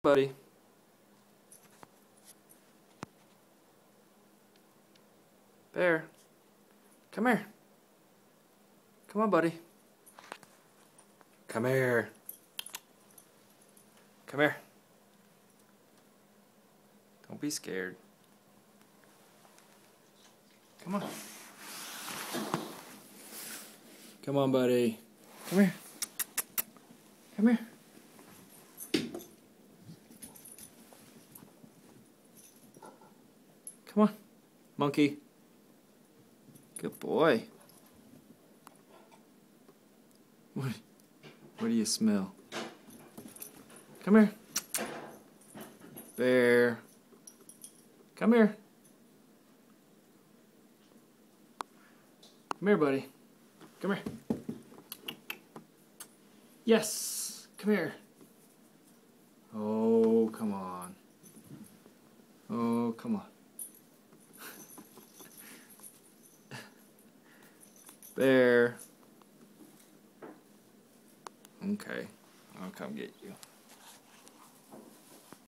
buddy. Bear, come here. Come on, buddy. Come here. Come here. Don't be scared. Come on. Come on, buddy. Come here. Come here. Come on, monkey. Good boy. What do you smell? Come here. Bear. Come here. Come here, buddy. Come here. Yes. Come here. Oh, come on. Oh, come on. Bear. Okay, I'll come get you.